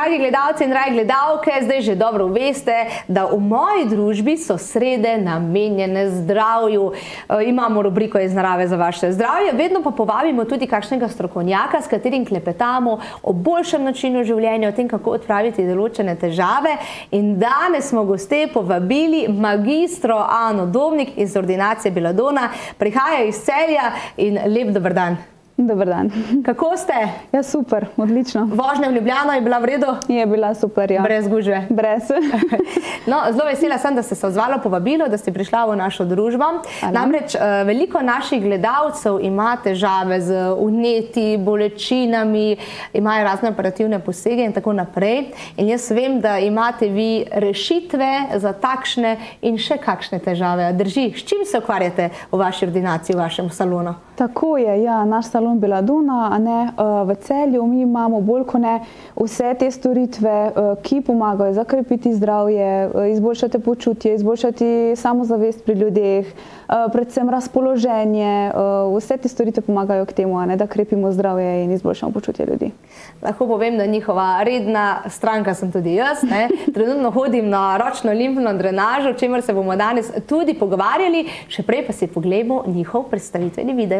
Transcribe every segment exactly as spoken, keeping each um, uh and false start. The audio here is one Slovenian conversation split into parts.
Dragi gledalci in dragi gledalke, zdaj že dobro veste, da v moji družbi so srede namenjene zdravju. E, imamo rubriko Iz narave za vaše zdravje, vedno pa povabimo tudi kakšnega strokovnjaka, s katerim klepetamo o boljšem načinu življenja, o tem, kako odpraviti določene težave. In danes smo goste povabili magistro Ano Dobnik iz ordinacije Beladona. Prihaja iz Celja in lep dober dan. Dobar dan. Kako ste? Ja, super, odlično. Vožnja v Ljubljano je bila v redu? Je bila super, ja. Brez gužve? Brez. No, zelo vesela sem, da ste se odzvala povabilo, da ste prišla v našo družbo. Namreč veliko naših gledalcev ima težave z vneti, bolečinami, imajo razne operativne posege in tako naprej. In jaz vem, da imate vi rešitve za takšne in še kakšne težave. Drži, s čim se ukvarjate v vaši ordinaciji, v vašem salonu? Tako je, ja, naš salon Beladona, a ne, v Celju. Mi imamo bolj kot ne vse te storitve, ki pomagajo zakrepiti zdravje, izboljšati počutje, izboljšati samozavest pri ljudeh, predvsem razpoloženje. Vse te storitve pomagajo k temu, a ne, da krepimo zdravje in izboljšamo počutje ljudi. Lahko povem, da njihova redna stranka sem tudi jaz. Ne. Trenutno hodim na ročno limfno drenažo, o čemer se bomo danes tudi pogovarjali. Še prej pa si pogledamo njihov predstavitveni video.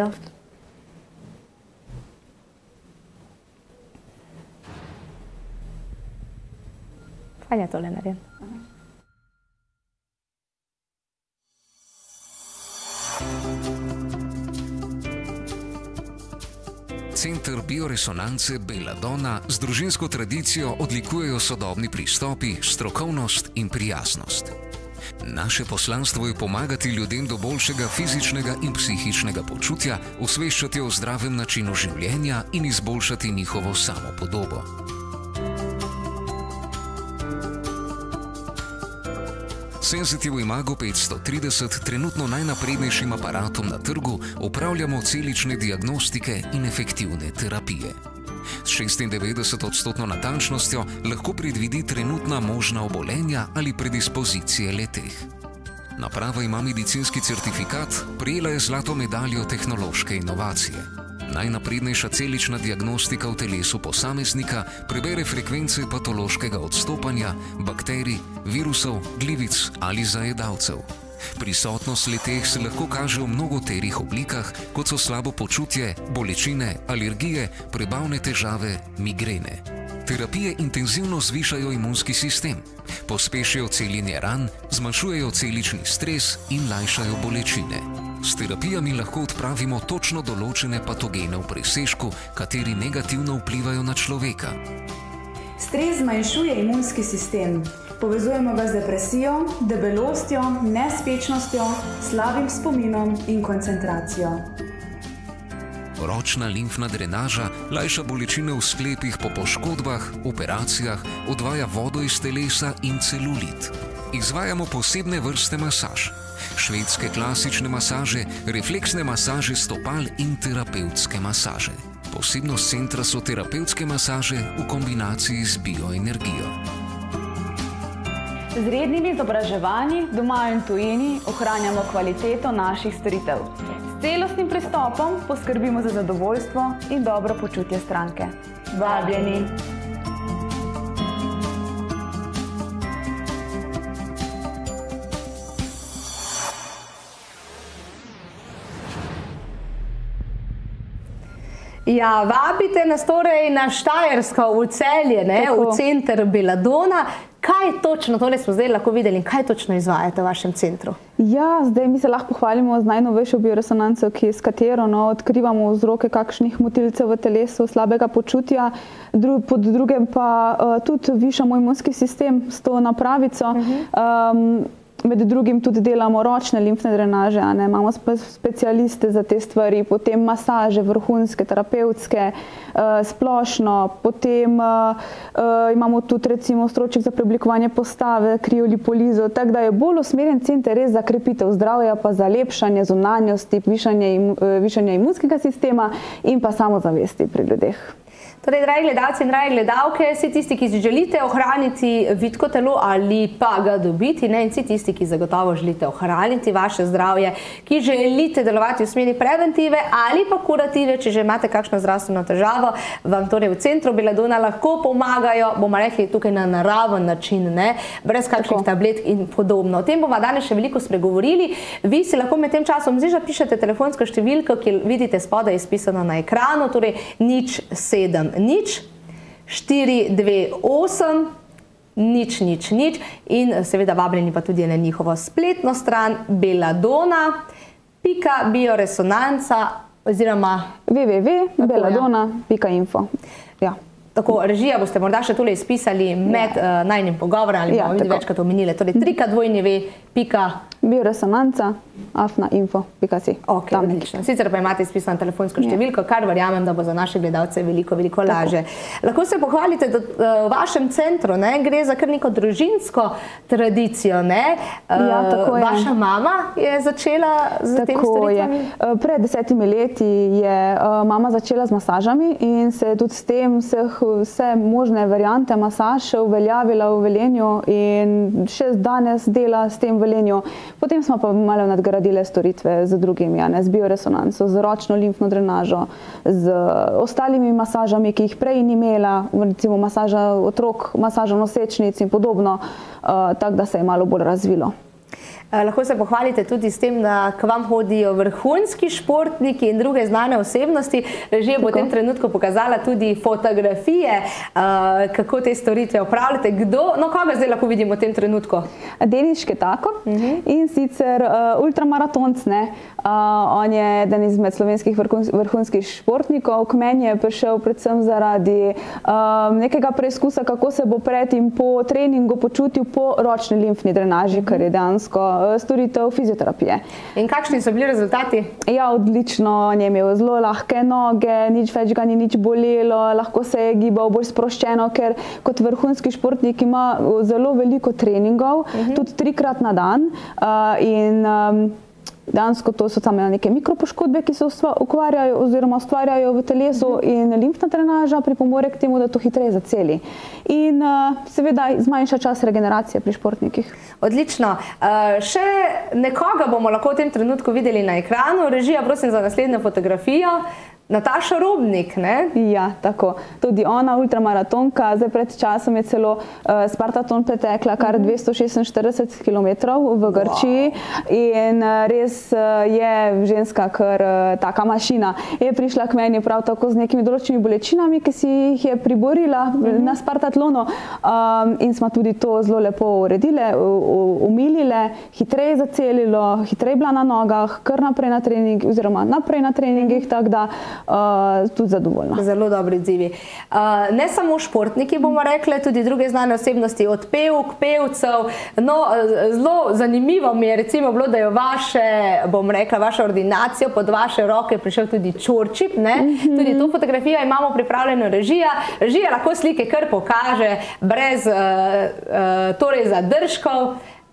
Fajn je tole narejen. Center bioresonance Beladona z družinsko tradicijo odlikujejo sodobni pristopi, strokovnost in prijaznost. Naše poslanstvo je pomagati ljudem do boljšega fizičnega in psihičnega počutja, osveščati o zdravem načinu življenja in izboljšati njihovo samopodobo. Sensitive Imago petsto trideset, trenutno najnaprednejšim aparatom na trgu, opravljamo celične diagnostike in efektivne terapije. S šestindevetdeset odstotno natančnostjo lahko predvidi trenutna možna obolenja ali predispozicije le-teh. Naprava ima medicinski certifikat, prejela je zlato medaljo tehnološke inovacije. Najnaprednejša celična diagnostika v telesu posameznika prebere frekvence patološkega odstopanja, bakterij, virusov, glivic ali zajedavcev. Prisotnost le-teh se lahko kaže v mnogoterih oblikah, kot so slabo počutje, bolečine, alergije, prebavne težave, migrene. Terapije intenzivno zvišajo imunski sistem, pospešijo celjenje ran, zmanjšujejo celični stres in lajšajo bolečine. S terapijami lahko odpravimo točno določene patogene v presežku, kateri negativno vplivajo na človeka. Stres zmanjšuje imunski sistem. Povezujemo ga z depresijo, debelostjo, nespečnostjo, slabim spominom in koncentracijo. Ročna limfna drenaža lajša bolečine v sklepih po poškodbah, operacijah, odvaja vodo iz telesa in celulit. Izvajamo posebne vrste masaž. Švedske klasične masaže, refleksne masaže stopal in terapevtske masaže. Posebnost centra so terapevtske masaže v kombinaciji z bioenergijo. Z rednimi izobraževanji doma in tujini ohranjamo kvaliteto naših storitev. S celostnim pristopom poskrbimo za zadovoljstvo in dobro počutje stranke. Vabljeni! Ja, vabite nas torej na Štajersko, v Celje, ne, v center Beladona. Kaj točno, tole smo zdaj lahko videli, in kaj točno izvajate v vašem centru? Ja, zdaj mi se lahko pohvalimo z najnovejšo bioresonanco, ki, s katero no, odkrivamo vzroke kakšnih motilcev v telesu, slabega počutja, dru, pod drugem pa uh, tudi višamo imunski sistem s to napravico. Uh-huh. um, Med drugim tudi delamo ročne limfne drenaže, a ne, imamo spe, specialiste za te stvari, potem masaže, vrhunske, terapevtske, uh, splošno, potem uh, uh, imamo tudi recimo stroček za preoblikovanje postave, kriolipolizo, tako da je bolj usmerjen center res za krepitev zdravja, pa za lepšanje zunanjosti, višanje, im, uh, višanje imunskega sistema in pa samozavesti pri ljudeh. Torej, dragi gledalci in dragi gledalke, vsi tisti, ki si želite ohraniti vitko telo ali pa ga dobiti, ne, in vsi tisti, ki zagotovo želite ohraniti vaše zdravje, ki želite delovati v smeri preventive ali pa kurative, če že imate kakšno zdravstveno težavo, vam torej v centru Belladonna lahko pomagajo, bomo rekli tukaj na naraven način, ne, brez kakšnih tablet in podobno. O tem bomo danes še veliko spregovorili. Vi si lahko med tem časom zdaj pišete telefonsko številko, ki vidite spodaj izpisano na ekranu, torej nič sedem nič, štiri dve osem, nič nič nič in seveda vabljeni pa tudi na njihovo spletno stran belladonna pika bioresonanca oziroma w w w pika belladonna pika info. Ja. Tako, režija boste morda še tole izpisali med ja. uh, najnim pogovorom ali bomo vidi večkrat omenili. Torej, trikrat dvojni ve pika bioresonanca afna info pika si. Ok, odlično. Sicer pa imate izpisano telefonsko številko, kar verjamem, da bo za naše gledalce veliko, veliko laže. Lahko se pohvalite, da v vašem centru, ne, gre za kar neko družinsko tradicijo, ne? Ja, tako je. Vaša mama je začela z temi storitvami? Pred desetimi leti je mama začela z masažami in se tudi s tem vseh, vse možne variante masaž uveljavila v Velenju in še danes dela s tem v Velenju. Potem smo pa malo nadgradile storitve z drugimi, ja, ne, z bioresonanco, z ročno limfno drenažo, z ostalimi masažami, ki jih prej ni imela, recimo masaža otrok, masaža nosečnic in podobno, uh, tako da se je malo bolj razvilo. Lahko se pohvalite tudi s tem, da k vam hodijo vrhunski športniki in druge znane osebnosti. Režija bo v tem trenutku pokazala tudi fotografije, kako te storitve opravljate. Kdo, no koga zdaj lahko vidimo v tem trenutku? Denis Šketako in sicer ultramaratonc, ne. On je eden izmed slovenskih vrhunskih športnikov. K meni je prišel predvsem zaradi nekega preizkusa, kako se bo pred in po treningu počutil po ročni limfni drenaži, kar je dejansko storitev fizioterapije. In kakšni so bili rezultati? Ja, odlično. On je imel zelo lahke noge, nič več ga ni nič bolelo, lahko se je gibal bolj sproščeno, ker kot vrhunski športnik ima zelo veliko treningov, tudi trikrat na dan in dejansko to so tam neke mikropoškodbe, ki se ukvarjajo oziroma ustvarjajo v telesu in limfna drenaža pripomore k temu, da to hitreje zaceli. In seveda zmanjša čas regeneracije pri športnikih. Odlično. Še nekoga bomo lahko v tem trenutku videli na ekranu. Režija, prosim za naslednjo fotografijo. Nataša Robnik, ne? Ja, tako. Tudi ona, ultramaratonka, zdaj pred časom je celo uh, Spartaton pretekla kar dvesto šestinštirideset kilometrov v Grčiji in uh, res uh, je ženska kar uh, taka mašina. Je prišla k meni prav tako z nekimi določenimi bolečinami, ki si jih je priborila mm-hmm. na Spartatlonu um, in smo tudi to zelo lepo uredile, umilile, hitreje zacelilo, hitreje bila na nogah, kar naprej na trening, oziroma naprej na treningih, tako da Uh, tudi zadovoljna. Zelo dobri odzivi. Uh, ne samo športniki, bomo rekli, tudi druge znane osebnosti, od pevk, pevcev. No, zelo zanimivo mi je recimo bilo, da je vaše, bom rekla, vašo ordinacijo pod vaše roke prišel tudi Čorčip, ne? Mm-hmm. Tudi to fotografijo imamo pripravljeno režija. Režija lahko slike kar pokaže, brez uh, uh, torej zadržkov.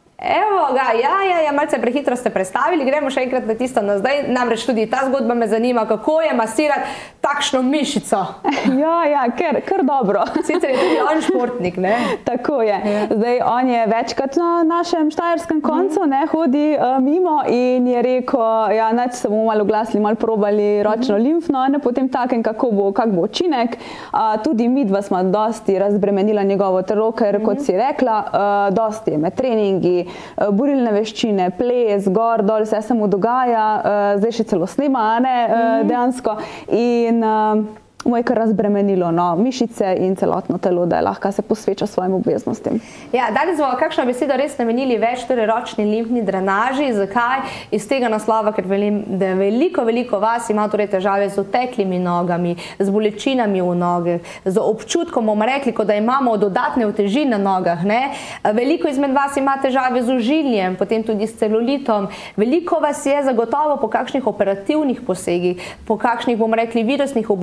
Evo ga, ja, ja, ja, malce prehitro ste predstavili, gremo še enkrat na tisto na zdaj, namreč tudi ta zgodba me zanima, kako je masirati takšno mišico. Ja, ja, ker, kar dobro. Sicer je tudi on športnik, ne? Tako je. Zdaj, on je večkrat na našem štajerskem koncu, ne, hodi uh, mimo in je rekel, ja, nač se bomo malo glasili, malo probali ročno limfno, ne, potem takem, kako bo, kak bo učinek. Uh, tudi midva smo dosti razbremenila njegovo telo, ker, kot si rekla, uh, dosti je med treningi, borilne veščine, ples, gor, dol, vse se mu dogaja, zdaj še celo snema, ne, dejansko. In mu je kar razbremenilo, no, mišice in celotno telo, da je lahko se posveča svojim obveznostim. Ja, danes bomo kakšno besedo res namenili več torej ročni limfni drenaži. Zakaj? Iz tega naslova, ker velim, da veliko, veliko vas ima torej težave z oteklimi nogami, z bolečinami v nogah, z občutkom, bomo rekli, kot da imamo dodatne uteži na nogah, ne? Veliko izmed vas ima težave z ožiljem, potem tudi s celulitom. Veliko vas je zagotovo po kakšnih operativnih posegih, po kakšnih, bomo rekli, virusnih obolenjih, ki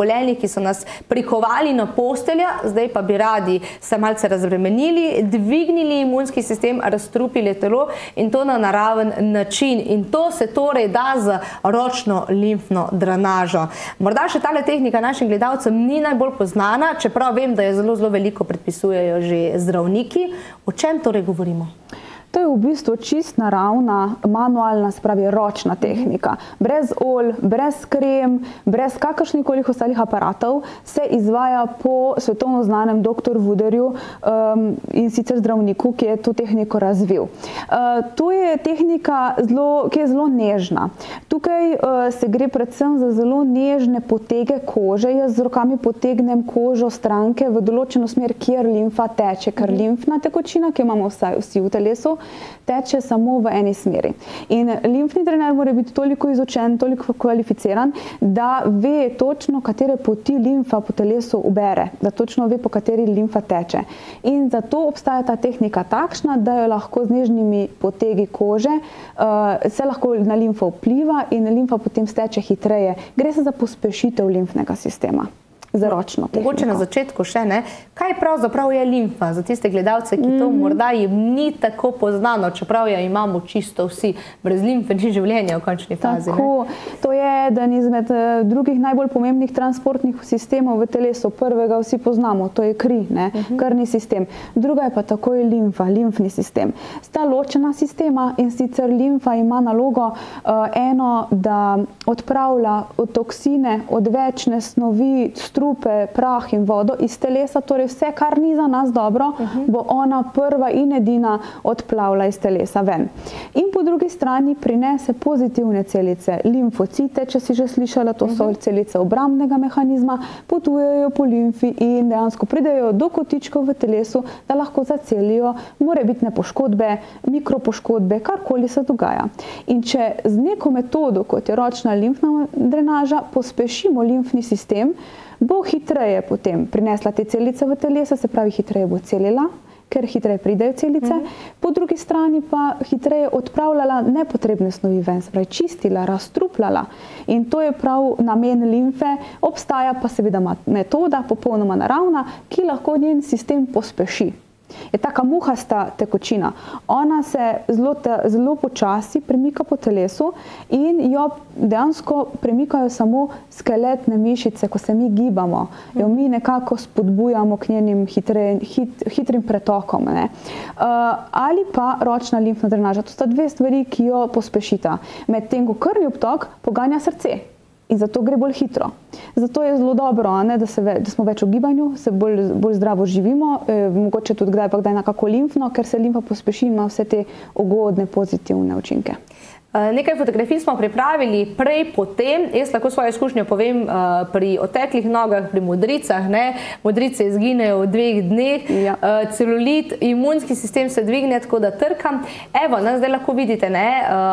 so nas prikovali na postelja, zdaj pa bi radi se malce razbremenili, dvignili imunski sistem, razstrupili telo in to na naraven način. In to se torej da z ročno limfno drenažo. Morda še tale tehnika našim gledalcem ni najbolj poznana, čeprav vem, da je zelo, zelo veliko predpisujejo že zdravniki. O čem torej govorimo? To je v bistvu čist naravna, manualna, spravi ročna tehnika. Brez olj, brez krem, brez kakršnikoli ostalih aparatov se izvaja po svetovno znanem doktor Wooderju um, in sicer zdravniku, ki je to tehniko razvil. Uh, to je tehnika, zelo, ki je zelo nežna. Tukaj uh, se gre predvsem za zelo nežne potege kože. Jaz z rokami potegnem kožo stranke v določeno smer, kjer limfa teče, ker limfna tekočina, ki imamo vsaj vsi v telesu, teče samo v eni smeri. In limfni trener mora biti toliko izučen, toliko kvalificiran, da ve točno, katere poti limfa po telesu ubere, da točno ve, po kateri limfa teče. In zato obstaja ta tehnika takšna, da jo lahko z nežnimi potegi kože uh, se lahko na limfo vpliva in limfa potem steče hitreje. Gre se za pospešitev limfnega sistema. Zaročno tehniko. Mogoče na začetku še ne. Kaj pravzaprav je limfa za tiste gledalce, ki to morda jim ni tako poznano, čeprav jo imamo čisto vsi, brez limfe ni življenja v končni fazi? Tako, to je eden izmed drugih najbolj pomembnih transportnih sistemov v telesu. Prvega vsi poznamo, to je kri, ne? Krvni sistem. Druga je pa takoj limfa, limfni sistem. Sta ločena sistema in sicer limfa ima nalogo uh, eno, da odpravlja toksine, odvečne snovi, strupe, prah in vodo iz telesa, torej vse, kar ni za nas dobro, uh-huh. bo ona prva in edina odplavila iz telesa ven. In po drugi strani prinese pozitivne celice, limfocite, če si že slišala, to so uh-huh. celice obrambnega mehanizma, potujejo po limfi in dejansko pridejo do kotičkov v telesu, da lahko zacelijo morebitne poškodbe, mikropoškodbe, karkoli se dogaja. In če z neko metodo, kot je ročna limfna drenaža, pospešimo limfni sistem, bo hitreje potem prinesla te celice v telesa, se pravi hitreje bo celila, ker hitreje pridejo celice, mm-hmm. po drugi strani pa hitreje odpravljala nepotrebne snovi ven, se pravi čistila, razstrupljala. In to je prav namen limfe, obstaja pa seveda metoda, popolnoma naravna, ki lahko njen sistem pospeši. Je taka muhasta tekočina. Ona se zelo, te, zelo počasi premika po telesu in jo dejansko premikajo samo skeletne mišice, ko se mi gibamo. Jo mi nekako spodbujamo k njenim hitre, hit, hitrim pretokom. Ne? Uh, ali pa ročna limfna drenaža. To sta dve stvari, ki jo pospešita. Medtem ko krvni obtok poganja srce. In zato gre bolj hitro. Zato je zelo dobro, ne, da, se ve, da smo več v gibanju, se bolj, bolj zdravo živimo, e, mogoče tudi kdaj pa kdaj nekako limfno, ker se limfa pospeši, ima vse te ugodne, pozitivne učinke. Nekaj fotografij smo pripravili prej, potem. Jaz lahko svojo izkušnjo povem pri oteklih nogah, pri modricah. Ne? Modrice izginejo v dveh dneh, ja. Celulit, imunski sistem se dvigne, tako da trkam. Evo, ne, zdaj lahko vidite, ne?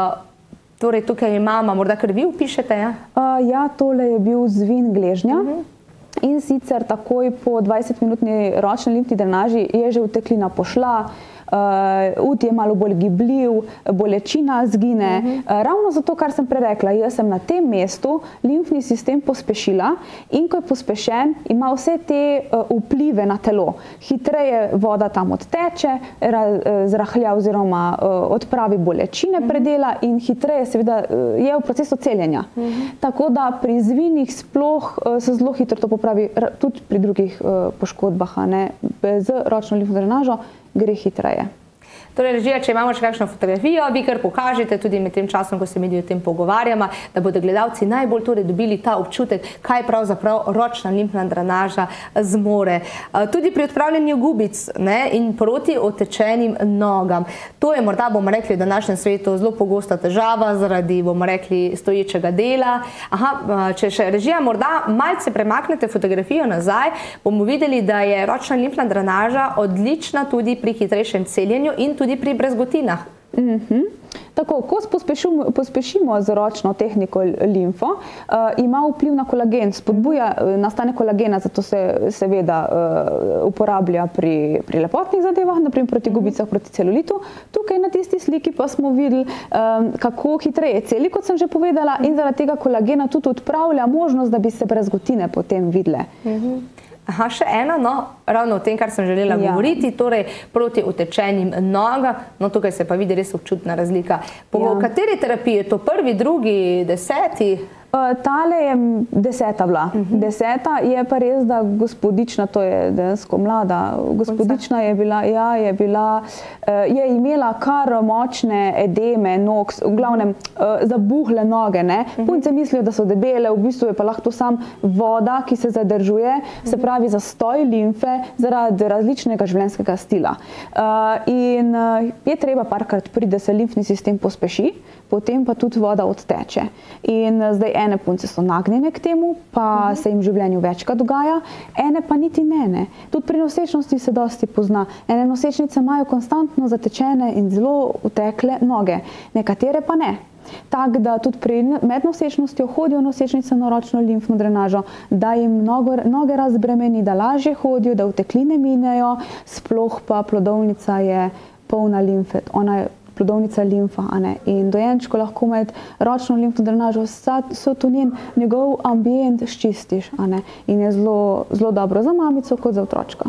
Torej, tukaj imamo, morda kar vi upišete, ja? Uh, ja, tole je bil zvin gležnja. Uh-huh. In sicer takoj po dvajsetminutni ročni limfni drenaži je že uteklina pošla, uh, ud je malo bolj gibljiv, bolečina zgine. Uh-huh. uh, ravno zato, kar sem prerekla, jaz sem na tem mestu limfni sistem pospešila in ko je pospešen, ima vse te uh, vplive na telo. Hitreje voda tam odteče, zrahlja oziroma uh, odpravi bolečine uh-huh. predela in hitreje seveda uh, je v procesu celjenja. Uh-huh. Tako da pri zvinih sploh uh, se zelo hitro to popravi, tudi pri drugih uh, poškodbah, ne, z ročno limfno drenažo gre hitreje. Torej, režija, če imamo še kakšno fotografijo, vi kar pokažete tudi med tem časom, ko se mi o tem pogovarjamo, da bodo gledalci najbolj torej dobili ta občutek, kaj pravzaprav ročna limfna drenaža zmore. Tudi pri odpravljanju gubic, ne, in proti otečenim nogam. To je morda, bomo rekli, v današnjem svetu zelo pogosta težava zaradi, bomo rekli, stoječega dela. Aha, če še režija morda malce premaknete fotografijo nazaj, bomo videli, da je ročna limfna drenaža odlična tudi pri hitrejšem celjenju in tudi pri brezgotinah. Mm-hmm. Tako, ko pospešimo, pospešimo z ročno tehniko limfo, uh, ima vpliv na kolagen, spodbuja nastane kolagena, zato se seveda uh, uporablja pri, pri lepotnih zadevah, naprimer proti gubicah, proti celulitu. Tukaj na tisti sliki pa smo videli, um, kako hitreje celi, kot sem že povedala, in zaradi tega kolagena tudi odpravlja možnost, da bi se brazgotine potem videle. Mhm. Aha, še ena, no, ravno o tem, kar sem želela ja. govoriti, torej proti utečenim nogam, no tukaj se pa vidi res občutna razlika. Po ja. kateri terapiji je to prvi, drugi, deseti? Uh, tale je deseta bila. Uh -huh. Deseta je pa res, da gospodična, to je dejansko mlada, gospodična je bila, ja, je bila, uh, je imela kar močne edeme nog, v glavnem uh, zabuhle noge, ne. Uh -huh. Punce mislijo, da so debele, v bistvu je pa lahko sam voda, ki se zadržuje, uh -huh. se pravi zastoj limfe zaradi različnega življenjskega stila. Uh, in uh, je treba parkrat priti, da se limfni sistem pospeši, potem pa tudi voda odteče. In uh, zdaj ene punce so nagnjene k temu, pa uh -huh. se jim v življenju večkrat dogaja, ene pa niti ne, ne. Tudi pri nosečnosti se dosti pozna. Ene nosečnice imajo konstantno zatečene in zelo utekle noge, nekatere pa ne. Tako da tudi pri mednosečnostjo hodijo nosečnice na ročno limfno drenažo, da jim nogo, noge razbremeni, da lažje hodijo, da utekline minejo, sploh pa plodovnica je polna limfe, ona je plodovnica limfa, a ne. In dojenčko lahko med ročno limfno drenažo so to njen, njegov ambient ščistiš, a ne. In je zelo, zelo dobro za mamico kot za otročka.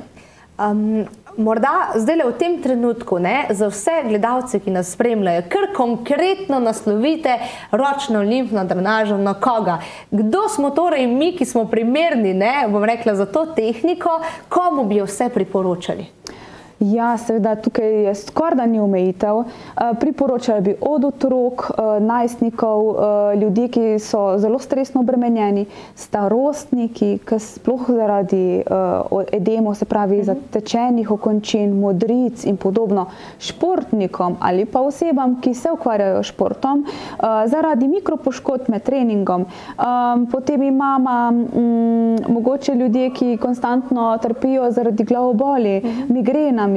Um, morda zdaj v tem trenutku, ne, za vse gledalce, ki nas spremljajo, kar konkretno naslovite ročno limfno drenažo na koga. Kdo smo torej mi, ki smo primerni, ne, bom rekla, za to tehniko, komu bi jo vse priporočali? Ja, seveda, tukaj je skoraj da ni omejitev. Priporočali bi od otrok, najstnikov, ljudi, ki so zelo stresno obremenjeni, starostniki, ki sploh zaradi edemov, se pravi zatečenih okončin, modric in podobno, športnikom ali pa osebam, ki se ukvarjajo športom, zaradi mikropoškodb med treningom. Potem imamo mogoče ljudje, ki konstantno trpijo zaradi glavoboli, migrena,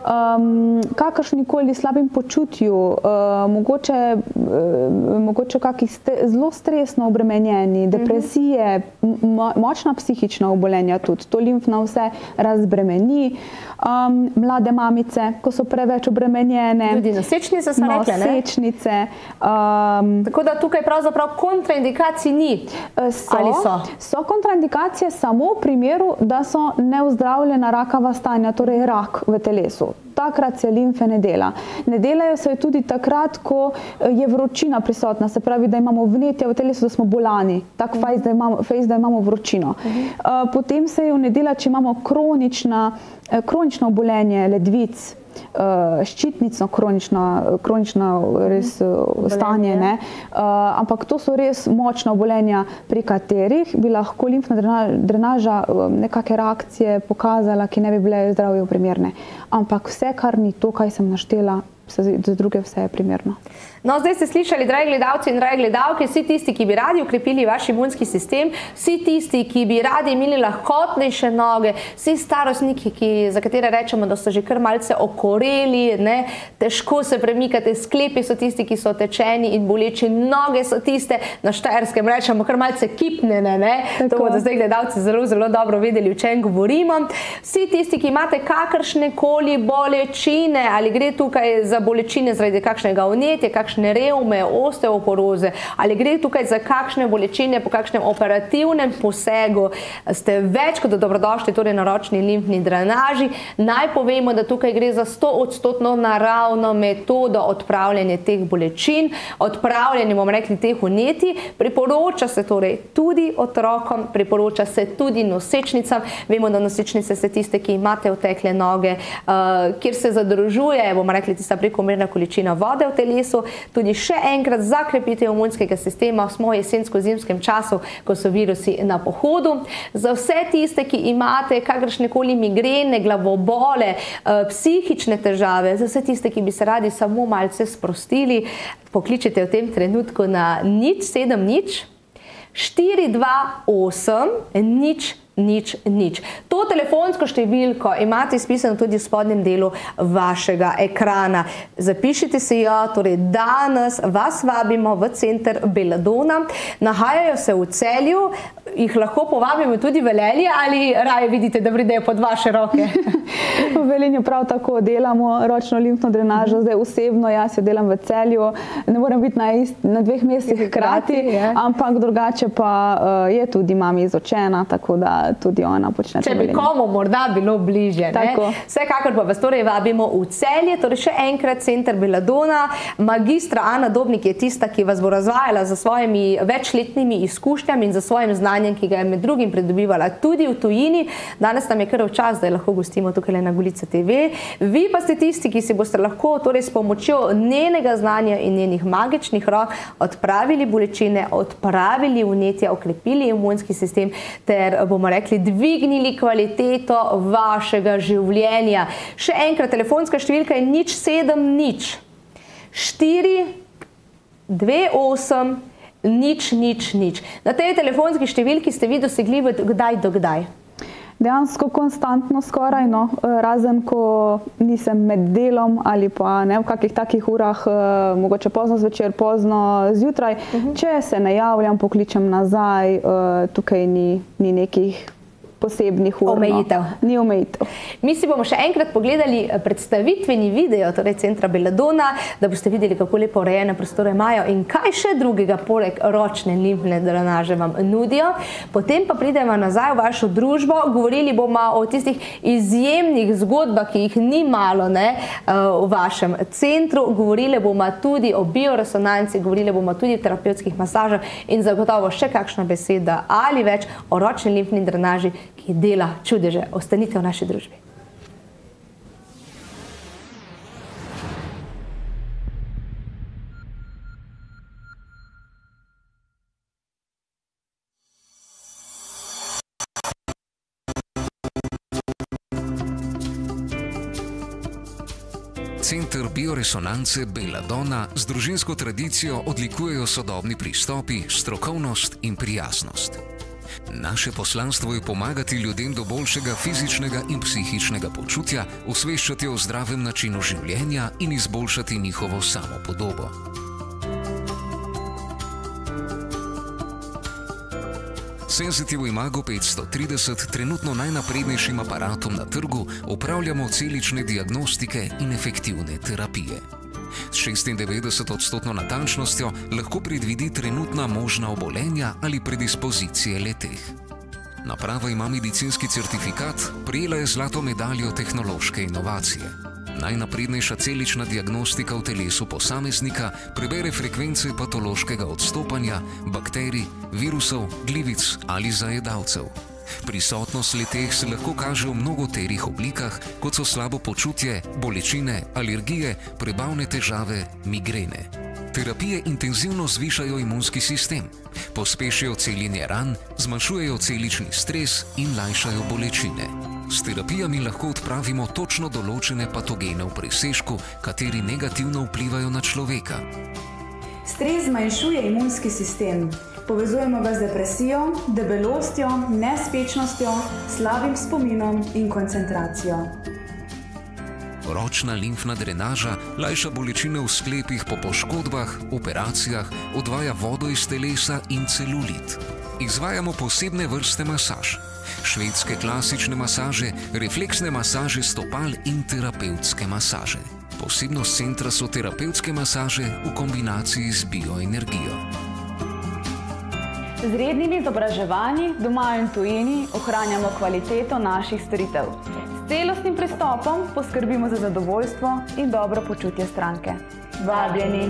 Um, kakršnikoli slabim počutju, uh, mogoče, uh, mogoče kakih ste, zelo stresno obremenjeni, depresije, mo, močna psihična obolenja tudi, to limfna vse razbremeni. Um, mlade mamice, ko so preveč obremenjene. Tudi nosečnice so rekle, ne? Nosečnice. Um, Tako da tukaj pravzaprav kontraindikacij ni. So, Ali so? So kontraindikacije samo v primeru, da so neozdravljena rakava stanja, torej rak v telesu. Takrat se limfe ne dela. Ne delajo se tudi takrat, ko je vročina prisotna, se pravi, da imamo vnetja v telesu, da smo bolani. Tak uh -huh. fejs, da imamo, fejs, da imamo vročino. Uh -huh. uh, potem se jo ne dela, če imamo kronična, eh, kronično obolenje ledvic, Uh, ščitnično kronično, kronično res uh, stanje, ne? Uh, ampak to so res močna obolenja, pri katerih bi lahko limfna drenaža uh, nekake reakcije pokazala, ki ne bi bile zdravju primerne. Ampak vse, kar ni to, kaj sem naštela, za druge vse je primerno. No, zdaj ste slišali, dragi gledalci in dragi gledalke, vsi tisti, ki bi radi ukrepili vaš imunski sistem, vsi tisti, ki bi radi imeli lahkotnejše noge, vsi starostniki, ki, za katere rečemo, da so že kar malce okoreli, ne, težko se premikate, sklepi so tisti, ki so otečeni in boleči, noge so tiste, na Štajerskem rečemo, kar malce kipnene, ne, to bodo zdaj gledalci zelo, zelo dobro vedeli, o čem govorimo. Vsi tisti, ki imate kakršne koli bolečine, ali gre tukaj za bolečine zaradi kakšnega vnetja, kakšne revme, osteoporoze, ali gre tukaj za kakšne bolečine po kakšnem operativnem posegu, ste več kot dobrodošli torej na ročni limfni drenaži. Naj povemo, da tukaj gre za sto odstotno naravno metodo odpravljanja teh bolečin, odpravljanja, bomo rekli, teh vnetij. Priporoča se torej tudi otrokom, priporoča se tudi nosečnicam. Vemo, da nosečnice se tiste, ki imate otekle noge, uh, kjer se zadržuje, bomo rekli, tista prekomerna količina vode v telesu. Tudi še enkrat za krepitev imunskega sistema smo v jesensko-zimskem času, ko so virusi na pohodu. Za vse tiste, ki imate kakršnekoli migrene, glavobole, psihične težave, za vse tiste, ki bi se radi samo malce sprostili, pokličite v tem trenutku na nič sedem nič štiri dva osem nič nič, nič. To telefonsko številko imate spisano tudi v spodnjem delu vašega ekrana. Zapišite si jo, torej danes vas vabimo v center Belladonna. Nahajajo se v Celju, jih lahko povabimo tudi v Velenje ali raje vidite, da pridejo pod vaše roke? V Velenju prav tako delamo ročno limfno drenažo, zdaj osebno, jaz jo delam v Celju, ne moram biti na, ist, na dveh mestih hkrati, ampak drugače pa uh, je tudi mami izočena, tako da tudi ona počne. Če bi komu morda bilo bližje. Vsekakor pa vas torej vabimo v Celje, torej še enkrat center Belladonna. Magistra Ana Dobnik je tista, ki vas bo razvajala za svojimi večletnimi izkušnjami in za svojim znanjem, ki ga je med drugim pridobivala tudi v tujini. Danes nam je kar v čas, da lahko gostimo tukaj na Golica T V. Vi pa ste tisti, ki si boste lahko torej s pomočjo njenega znanja in njenih magičnih rok odpravili bolečine, odpravili vnetja, okrepili imunski sistem ter, bomo rekli, dvignili kvaliteto vašega življenja. Še enkrat, telefonska številka je nič sedem nič štiri dve osem nič nič nič. Na tej telefonski številki ste vi dosegljivi kdaj do kdaj? Dejansko konstantno skoraj, no, razen ko nisem med delom ali pa ne v kakih takih urah, mogoče pozno zvečer, pozno zjutraj. Uh-huh. Če se ne javljam, pokličem nazaj, tukaj ni, ni nekih posebnih ur. Omejitev. Ni omejitev. Mi si bomo še enkrat pogledali predstavitveni video, torej centra Belladonna, da boste videli, kako lepo urejene prostore imajo in kaj še drugega poleg ročne limfne drenaže vam nudijo. Potem pa pridemo nazaj v vašo družbo, govorili bomo o tistih izjemnih zgodbah, ki jih ni malo, ne, v vašem centru. Govorili bomo tudi o bioresonanci, govorili bomo tudi o terapevtskih masažah in zagotovo še kakšna beseda ali več o ročni limfni drenaži, ki dela čudeže. Ostanite v naši družbi. Center bioresonance Belladonna z družinsko tradicijo odlikujejo sodobni pristopi, strokovnost in prijaznost. Naše poslanstvo je pomagati ljudem do boljšega fizičnega in psihičnega počutja, osveščati o zdravem načinu življenja in izboljšati njihovo samopodobo. Sensitive Imago petsto trideset, trenutno najnaprednejšim aparatom na trgu, opravljamo celične diagnostike in efektivne terapije. S šestindevetdeset odstotno natančnostjo lahko predvidi trenutna možna obolenja ali predispozicije le-teh. Naprava ima medicinski certifikat, prejela je zlato medaljo tehnološke inovacije. Najnaprednejša celična diagnostika v telesu posameznika prebere frekvence patološkega odstopanja, bakterij, virusov, glivic ali zajedavcev. Prisotnost le-teh se lahko kaže v mnogoterih oblikah, kot so slabo počutje, bolečine, alergije, prebavne težave, migrene. Terapije intenzivno zvišajo imunski sistem, pospešijo celjenje ran, zmanjšujejo celični stres in lajšajo bolečine. S terapijami lahko odpravimo točno določene patogene v presežku, kateri negativno vplivajo na človeka. Stres zmanjšuje imunski sistem. Povezujemo ga z depresijo, debelostjo, nespečnostjo, slabim spominom in koncentracijo. Ročna limfna drenaža lajša bolečine v sklepih po poškodbah, operacijah, odvaja vodo iz telesa in celulit. Izvajamo posebne vrste masaž. Švedske klasične masaže, refleksne masaže stopal in terapevtske masaže. Posebnost centra so terapevtske masaže v kombinaciji z bioenergijo. Z rednimi izobraževanji doma in tujini ohranjamo kvaliteto naših storitev. S celostnim pristopom poskrbimo za zadovoljstvo in dobro počutje stranke. Vabljeni!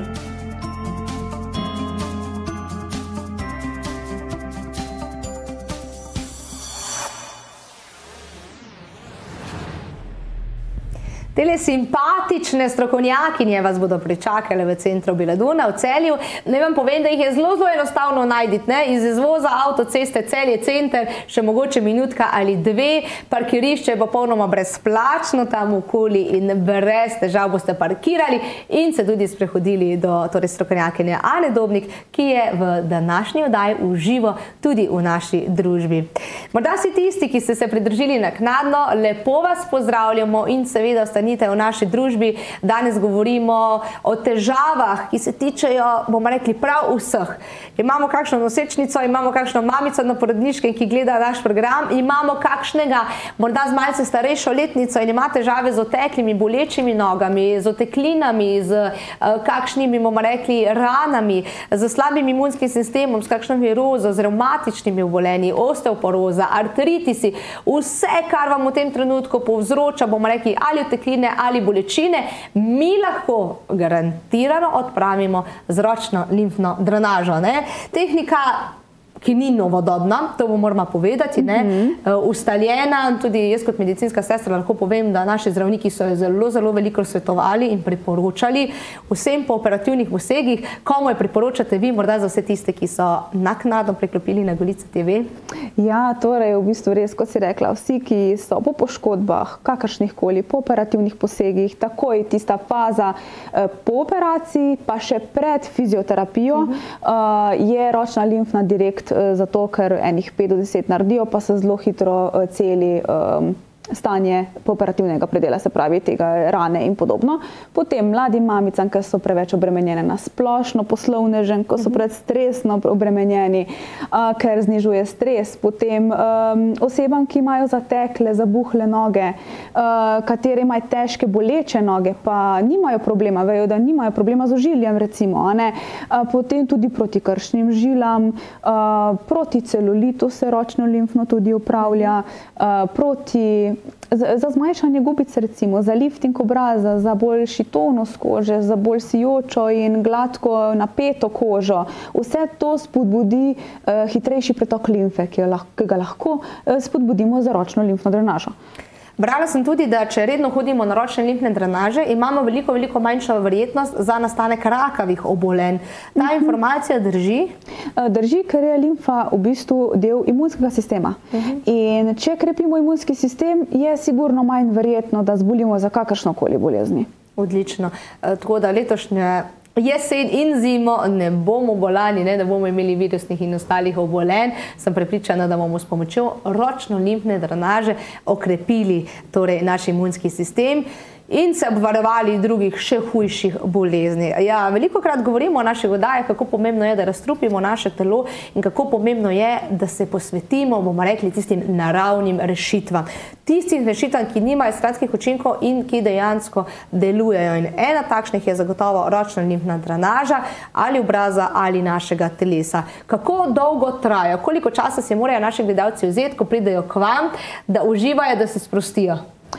Tele simpatične strokovnjakinje vas bodo pričakale v centru Beladona v Celju. Ne vam povem, da jih je zelo, zelo enostavno najditi, ne? Iz izvoza avtoceste Celje center, še mogoče minutka ali dve, parkirišče je popolnoma brezplačno tam okoli in brez težav boste parkirali in se tudi sprehodili do torej strokovnjakinje Ane Dobnik, ki je v današnji oddaji v živo tudi v naši družbi. Morda si tisti, ki ste se pridružili naknadno, lepo vas pozdravljamo in seveda ostanite v naši družbi. Danes govorimo o težavah, ki se tičejo, bomo rekli, prav vseh. Imamo kakšno nosečnico, imamo kakšno mamico na porodniškem, ki gleda naš program, imamo kakšnega, morda z malce starejšo letnico in ima težave z oteklimi, bolečimi nogami, z oteklinami, z uh, kakšnimi, bomo rekli, ranami, z slabim imunskim sistemom, s kakšno virozo, z revmatičnimi obolenji, osteoporoza, artritisi, vse, kar vam v tem trenutku povzroča, bomo rekli, ali otekline, ali bolečine, mi lahko garantirano odpravimo z ročno limfno drenažo. Ne? Tehnika, ki ni novodobna, to moramo povedati, ne? Uh, ustaljena, tudi jaz kot medicinska sestra lahko povem, da naši zdravniki so jo zelo, zelo veliko svetovali in priporočali vsem po operativnih posegih. Komu je priporočate vi, morda za vse tiste, ki so naknadno preklopili na Golica T V? Ja, torej v bistvu res, kot si rekla, vsi, ki so po poškodbah, kakršnih koli, po operativnih posegih, takoj tista faza eh, po operaciji, pa še pred fizioterapijo, uh -huh. uh, je ročna limfna direkt, zato ker enih pet do deset naredijo, pa se zelo hitro celi um, stanje pooperativnega predela, se pravi tega rane in podobno. Potem mladim mamicam, ker so preveč obremenjene na splošno, poslovnežem, ko so pred stresno obremenjeni, uh, ker znižuje stres. Potem um, osebam, ki imajo zatekle, zabuhle noge, uh, katere imajo težke boleče noge, pa nimajo problema, vejo, da nimajo problema z ožiljem, recimo. A ne? Uh, potem tudi proti kršnim žilam, uh, proti celulitu se ročno limfno tudi upravlja, uh, proti za zmanjšanje gubic, recimo, za lifting obraza, za boljši tonus kože, za bolj sijočo in gladko napeto kožo. Vse to spodbudi uh, hitrejši pretok limfe, ki, lahko, ki ga lahko uh, spodbudimo za ročno limfno drenažo. Brala sem tudi, da če redno hodimo na ročne limfne drenaže, imamo veliko, veliko manjšo verjetnost za nastanek rakavih obolenj. Ta uh-huh. informacija drži? Drži, ker je limfa v bistvu del imunskega sistema. Uh-huh. In če krepimo imunski sistem, je sigurno manj verjetno, da zbolimo za kakršnokoli bolezni. Odlično. Tako da letošnje jesen in zimo ne bomo bolani, ne, da bomo imeli virusnih in ostalih obolenj. Sem prepričana, da bomo s pomočjo ročno limfne drenaže okrepili torej naš imunski sistem in se obvarovali drugih še hujših bolezni. Ja, velikokrat govorimo o naših oddajah, kako pomembno je, da razstrupimo naše telo in kako pomembno je, da se posvetimo, bomo rekli, tistim naravnim rešitvam. Tistim rešitvam, ki nimajo stranskih učinkov in ki dejansko delujejo. In ena takšnih je zagotovo ročna limfna drenaža ali obraza ali našega telesa. Kako dolgo traja, koliko časa si morajo naši gledalci vzeti, ko pridejo k vam, da uživajo, da se sprostijo?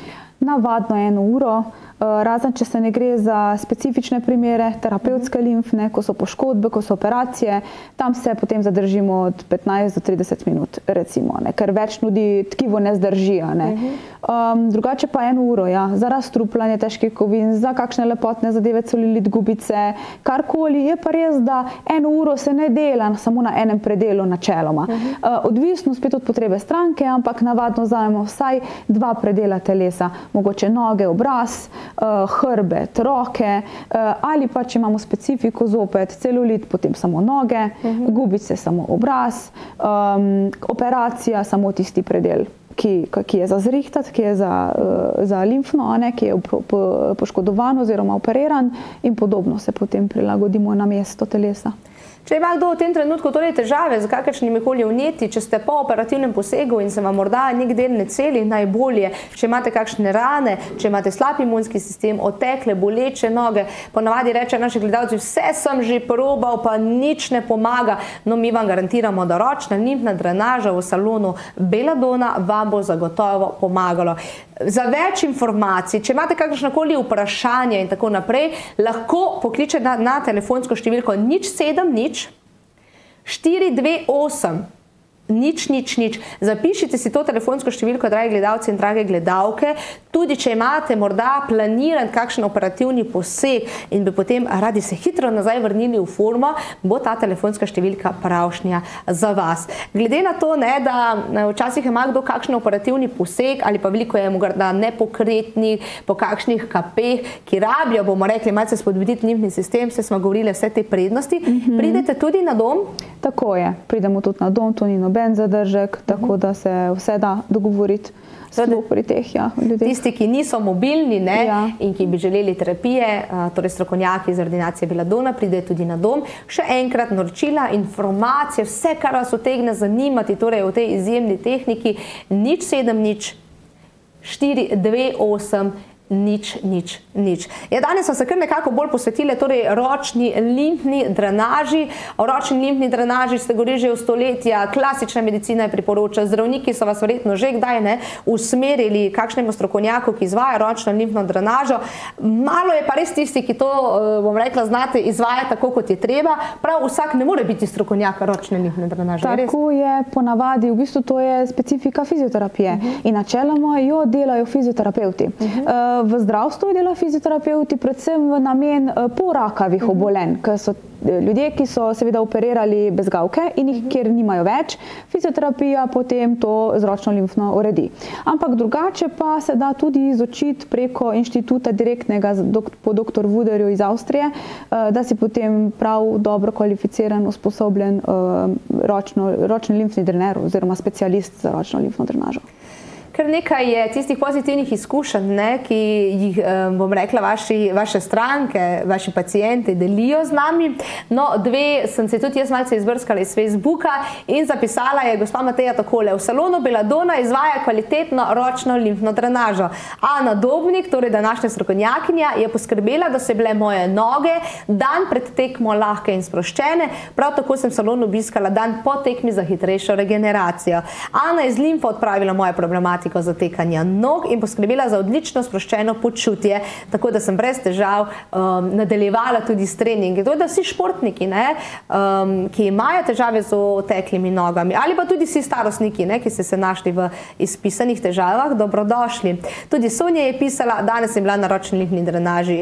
Navadno eno uro, razen če se ne gre za specifične primere, terapevtske limfne, ko so poškodbe, ko so operacije, tam se potem zadržimo od petnajst do trideset minut, recimo, ne, ker več tudi tkivo ne zdrži. Ne. Um, drugače pa eno uro, ja, za razstrupljanje težkih kovin, za kakšne lepotne zadeve, celulit, gubice, karkoli, je pa res, da eno uro se ne dela samo na enem predelu načeloma. Uh, odvisno spet od potrebe stranke, ampak navadno vzamemo vsaj dva predela telesa, mogoče noge, obraz, hrbet, roke, ali pa če imamo specifiko zopet celulit, potem samo noge, uh-huh. gubice samo obraz, um, operacija samo tisti predel, ki, ki je za zrihtat, ki je za, za limfno, ne, ki je poškodovan oziroma operiran in podobno se potem prilagodimo na mesto telesa. Če ima kdo v tem trenutku torej težave z kakršnimi koli vnetji, če ste po operativnem posegu in se vam morda nek del ne celi najbolje, če imate kakšne rane, če imate slab imunski sistem, otekle, boleče noge, ponavadi reče naši gledalci, vse sem že probal, pa nič ne pomaga, no mi vam garantiramo, da ročna limfna drenaža v salonu Beladona vam bo zagotovo pomagalo. Za več informacij, če imate kakršnakoli vprašanja in tako naprej, lahko pokličete na, na telefonsko številko nič sedem nič štiri dve osem nič, nič, nič. Zapišite si to telefonsko številko, dragi gledalci in drage gledalke, tudi če imate morda planiran kakšen operativni poseg in bi potem radi se hitro nazaj vrnili v formo, bo ta telefonska številka pravšnja za vas. Glede na to, ne, da včasih ima kdo kakšen operativni poseg ali pa veliko je morda nepokretnih, po kakšnih kapeh, ki rabijo, bomo rekli, malce spodbuditi limfni sistem, se smo govorili vse te prednosti. Mm-hmm. Pridete tudi na dom? Tako je, pridemo tudi na dom, to ni noben zadržek, mm-hmm. tako da se vse da dogovoriti. Pri teh, ja, tisti, ki niso mobilni, ne, ja. in ki bi želeli terapije, torej strokovnjaki iz ordinacije Belladonna, pride tudi na dom. Še enkrat naročila, informacije, vse, kar vas utegne zanimati, torej o tej izjemni tehniki, nič sedem nič štiri dve osem nič, nič, nič. Ja, danes smo se kar nekako bolj posvetili torej ročni limfni drenaži. O ročni limfni drenaži ste govorili že v stoletja, klasična medicina je priporoča, zdravniki so vas verjetno že kdaj ne usmerili kakšnemu strokovnjaku, ki izvaja ročno limfno drenažo. Malo je pa res tisti, ki to, bom rekla, znate izvajati tako, kot je treba. Prav vsak ne more biti strokovnjak ročne limfne drenaže. Tako je ponavadi, v bistvu to je specifika fizioterapije. Uh-huh. In načeloma jo delajo fizioterapeuti. Uh-huh. V zdravstvu delajo fizioterapeuti predvsem v namen porakavih obolenj, ker so ljudje, ki so seveda operirali bezgavke in jih, kjer nimajo več, fizioterapija potem to z ročno limfno uredi. Ampak drugače pa se da tudi izučiti preko inštituta direktnega po doktor Wuderju iz Avstrije, da si potem prav dobro kvalificiran, usposobljen ročno, ročni limfni drener oziroma specialist za ročno limfno drenažo. Ker nekaj je tistih pozitivnih izkušenj, ne, ki jih, bom rekla, vaši, vaše stranke, vaši pacijenti delijo z nami. No, dve sem se tudi jaz malce izbrskala iz Facebooka in zapisala je gospa Mateja takole: v salonu Belladonna izvaja kvalitetno ročno limfno drenažo. Ana Dobnik, torej današnja strokovnjakinja, je poskrbela, da so bile moje noge dan pred tekmo lahke in sproščene, prav tako sem salon obiskala dan po tekmi za hitrejšo regeneracijo. Ana je z limfo odpravila moje problematike zatekanja nog in poskrbela za odlično sproščeno počutje, tako da sem brez težav um, nadaljevala tudi s treningi. To je, da vsi športniki, ne, um, ki imajo težave z oteklimi nogami, ali pa tudi vsi starostniki, ne, ki ste se našli v izpisanih težavah, dobrodošli. Tudi Sonja je pisala, danes je bila na ročni limfni drenaži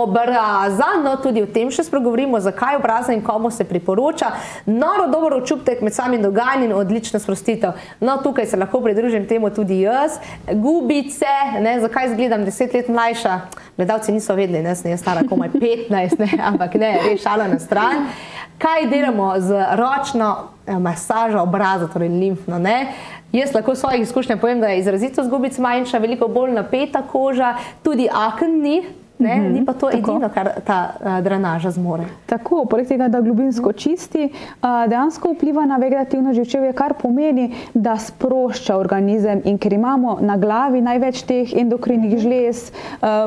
obraza, no tudi o tem še spregovorimo, zakaj obraza in komu se priporoča. Noro dober občutek med samim dogajanjem in odlična sprostitev. No, tukaj se lahko pridružim temu tudi jaz. Gubice, ne, zakaj izgledam deset let mlajša? Gledalci niso vedeli, ne, sem jaz stara komaj petnajst, ne, ampak ne, res šala na stran. Kaj delamo z ročno masažo obraza, torej limfno, ne? Jaz lahko svojih izkušnjah povem, da je izrazito z gubic manjša, veliko bolj napeta koža, tudi aken ni. Ne, ni pa to edino, kar ta uh, drenaža zmore. Tako, poleg tega, da globinsko čisti, uh, dejansko vpliva na vegetativno živčevje, kar pomeni, da sprošča organizem, in ker imamo na glavi največ teh endokrinih žlez, uh,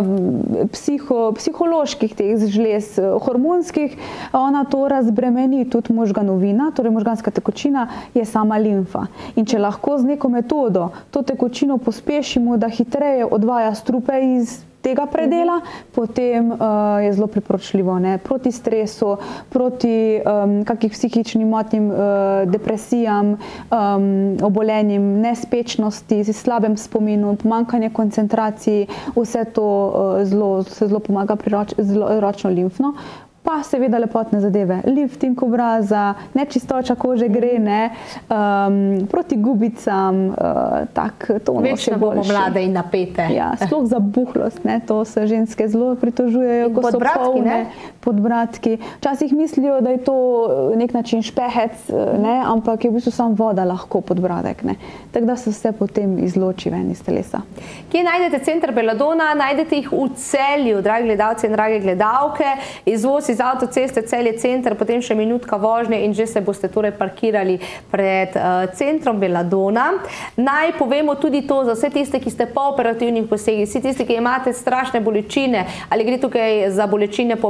psiho, psiholoških teh žlez, hormonskih, ona to razbremeni, tudi možganovina, torej možganska tekočina je sama limfa. In če lahko z neko metodo to tekočino pospešimo, da hitreje odvaja strupe iz tega predela, potem uh, je zelo priporočljivo, ne, proti stresu, proti um, kakih psihičnim motnjim, uh, depresijam, um, obolenjem, nespečnosti, slabem spominu, pomanjkanje koncentraciji, vse to uh, zelo, se zelo pomaga pri roč, zelo, ročno limfno. Pa seveda lepotne zadeve, lifting obraza, nečistoča kože gre, ne, um, proti gubicam, uh, tak, to ono še boljše. Večno bomo mlade in napete. Ja, sploh zabuhlost, ne, to se ženske zelo pritožujejo, ko so polne, podbradki. Včasih mislijo, da je to nek način špehec, ne, ampak je v bistvu sam voda lahko podbradek, ne. Tako da se vse potem izloči ven iz telesa. Kje najdete center Belladonna? Najdete jih v Celju, dragi gledalci in drage gledalke. Izvoz iz avtoceste Celje center, potem še minutka vožnje in že se boste torej parkirali pred uh, centrom Belladonna. Naj povemo tudi to za vse tiste, ki ste po operativnih posegih, vsi tisti, ki imate strašne bolečine, ali gre tukaj za bolečine po operativnih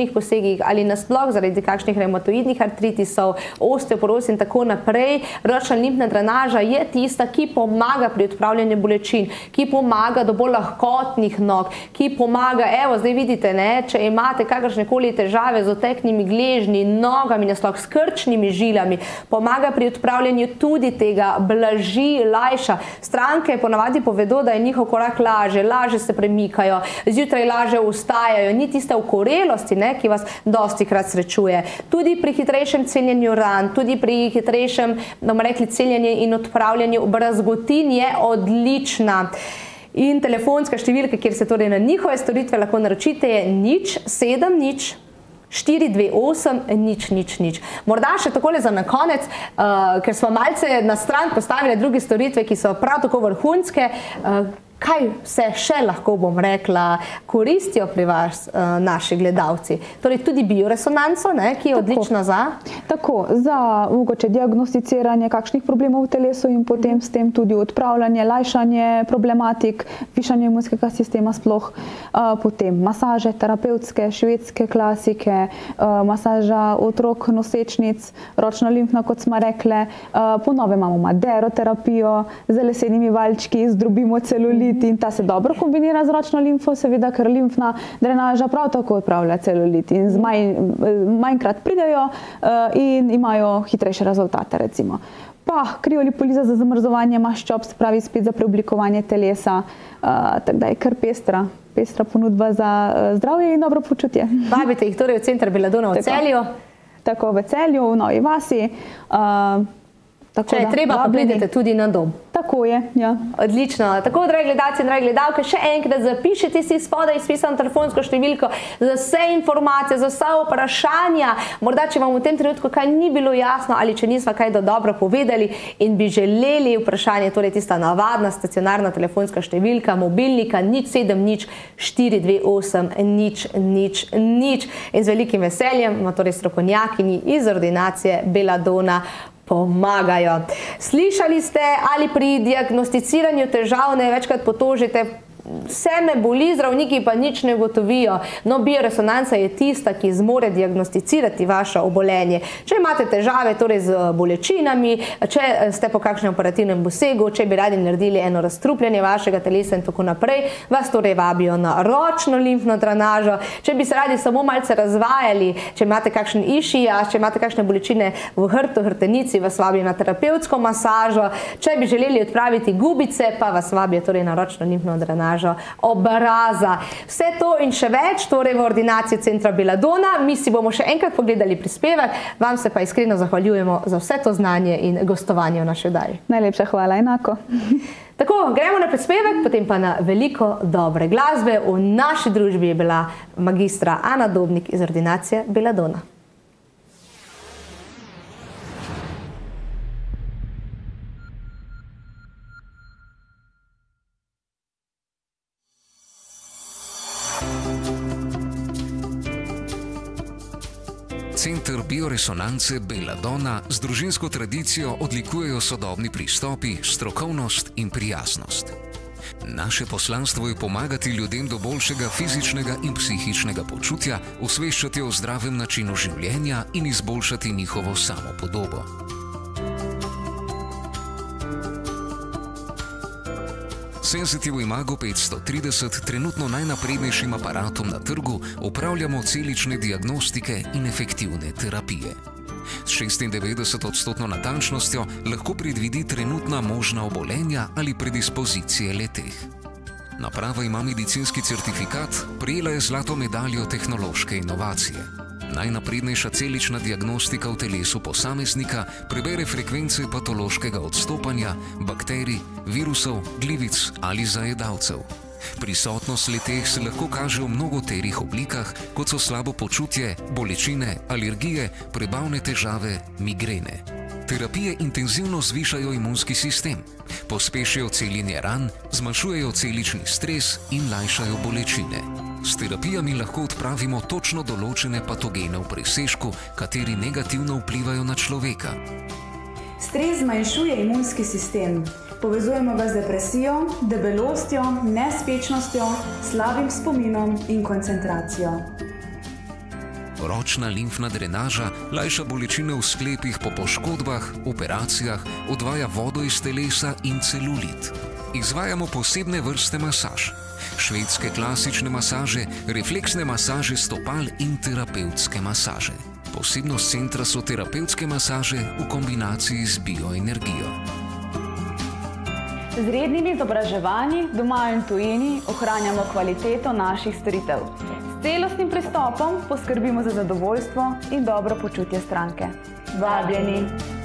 korektivnih posegih ali nasploh zaradi kakšnih revmatoidnih artritisov, osteoporoz in tako naprej, ročna limfna drenaža je tista, ki pomaga pri odpravljanju bolečin, ki pomaga do bolj lahkotnih nog, ki pomaga, evo, zdaj vidite, ne, če imate kakršnekoli težave z oteknimi gležnji, nogami, nasploh s krčnimi žilami, pomaga pri odpravljanju tudi tega, blaži, lajša. Stranke ponavadi povedo, da je njihov korak lažje, lažje se premikajo, zjutraj lažje vstajajo, ni tiste okorelosti, ne, ki vas dostikrat srečuje. Tudi pri hitrejšem celjenju ran, tudi pri hitrejšem, da bomo rekli, celjenju in odpravljanju brazgotin je odlična. In telefonska številka, kjer se torej na njihove storitve lahko naročite, je nič sedem nič štiri dve osem nič nič nič. Morda še takole za na konec, uh, ker smo malce na stran postavili druge storitve, ki so prav tako vrhunske, uh, kaj vse še lahko, bom rekla, koristijo pri vas uh, naši gledalci. Torej tudi bioresonanco, ne, ki je tako odlična za? Tako, za mogoče diagnosticiranje kakšnih problemov v telesu in potem s tem tudi odpravljanje, lajšanje problematik, višanje imunskega sistema sploh, uh, potem masaže, terapevtske, švedske klasike, uh, masaža otrok, nosečnic, ročna limfna, kot smo rekle, uh, po novem imamo maderoterapijo, z lesenimi valjčki, zdrobimo celulit, in ta se dobro kombinira z ročno limfo, seveda, ker limfna drenaža prav tako odpravlja celulit in manj, manjkrat pridejo uh, in imajo hitrejše rezultate, recimo. Pa kriolipoliza za zamrzovanje maščob, se pravi spet za preoblikovanje telesa, uh, tako da je kar pestra, pestra ponudba za uh, zdravje in dobro počutje. Vabite jih torej v Center Belladonna v Celju. Tako, v Celju, v Novi vasi. Uh, tako Če je da, treba, pa pridete tudi na dom. Tako je, ja. Odlično. Tako, dragi gledalci in dragi gledalke, še enkrat zapišite si spodaj izpisano telefonsko številko za vse informacije, za vsa vprašanja. Morda, če vam v tem trenutku kaj ni bilo jasno ali če nismo kaj dobro povedali in bi želeli vprašanje, torej tista navadna stacionarna telefonska številka mobilnika nič sedem nič štiri dve osem nič nič nič. In z velikim veseljem ima torej strokovnjakinji iz ordinacije Belladonna pomagajo. Slišali ste, ali pri diagnosticiranju težav ne večkrat potožite, vse me boli, zdravniki pa nič ne ugotovijo. No, bioresonanca je tista, ki zmore diagnosticirati vaše obolenje. Če imate težave torej z bolečinami, če ste po kakšnem operativnem posegu, če bi radi naredili eno razstrupljanje vašega telesa in tako naprej, vas torej vabijo na ročno limfno drenažo. Če bi se radi samo malce razvajali, če imate kakšen išias, če imate kakšne bolečine v hrtu, hrtenici, vas vabijo na terapevtsko masažo. Če bi želeli odpraviti gubice, pa vas vabijo torej na ročno limfno drenažo obraza. Vse to in še več, torej v ordinaciji Centra Belladonna. Mi si bomo še enkrat pogledali prispevek, vam se pa iskreno zahvaljujemo za vse to znanje in gostovanje v naši oddaji. Najlepša hvala, enako. Tako, gremo na prispevek, potem pa na veliko dobre glasbe. V naši družbi je bila magistra Ana Dobnik iz ordinacije Belladonna. Center bioresonance Belladonna z družinsko tradicijo odlikujejo sodobni pristopi, strokovnost in prijaznost. Naše poslanstvo je pomagati ljudem do boljšega fizičnega in psihičnega počutja, osveščati o zdravem načinu življenja in izboljšati njihovo samopodobo. Sensitive Imago petsto trideset, trenutno najnaprednejšim aparatom na trgu, opravljamo celične diagnostike in efektivne terapije. S šestindevetdeset odstotno natančnostjo lahko predvidi trenutna možna obolenja ali predispozicije le-teh. Naprava ima medicinski certifikat, prejela je zlato medaljo tehnološke inovacije. Najnaprednejša celična diagnostika v telesu posameznika prebere frekvence patološkega odstopanja, bakterij, virusov, glivic ali zajedavcev. Prisotnost le-teh se lahko kaže v mnogoterih oblikah, kot so slabo počutje, bolečine, alergije, prebavne težave, migrene. Terapije intenzivno zvišajo imunski sistem, pospešijo celjenje ran, zmanjšujejo celični stres in lajšajo bolečine. S terapijami lahko odpravimo točno določene patogene v presežku, kateri negativno vplivajo na človeka. Stres zmanjšuje imunski sistem. Povezujemo ga z depresijo, debelostjo, nespečnostjo, slabim spominom in koncentracijo. kratkoročna limfna drenaža lajša bolečine v sklepih po poškodbah, operacijah, odvaja vodo iz telesa in celulit. Izvajamo posebne vrste masaž. Švedske klasične masaže, refleksne masaže stopal in terapevtske masaže. Posebnost centra so terapevtske masaže v kombinaciji z bioenergijo. Z rednimi izobraževanji doma in tujini ohranjamo kvaliteto naših storitev. S celostnim pristopom poskrbimo za zadovoljstvo in dobro počutje stranke. Vabljeni!